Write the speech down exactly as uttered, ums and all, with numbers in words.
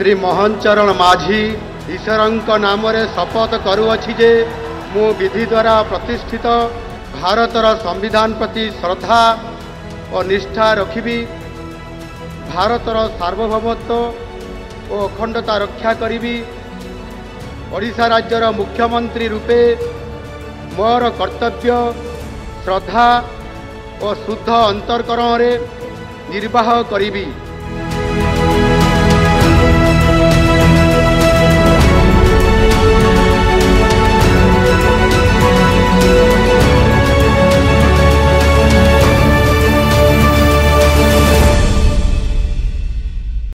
श्री मोहन चरण माझी ईश्वरंक नाम शपथ करुअछि जे मु विधि द्वारा प्रतिष्ठित भारतर संविधान प्रति श्रद्धा और निष्ठा रखिबी, भारतर सार्वभौमत्व और अखंडता रक्षा करिबी, ओडिशा राज्यर मुख्यमंत्री रूपे मोर कर्तव्य श्रद्धा और शुद्ध अंतरकरण निर्वाह करिबी।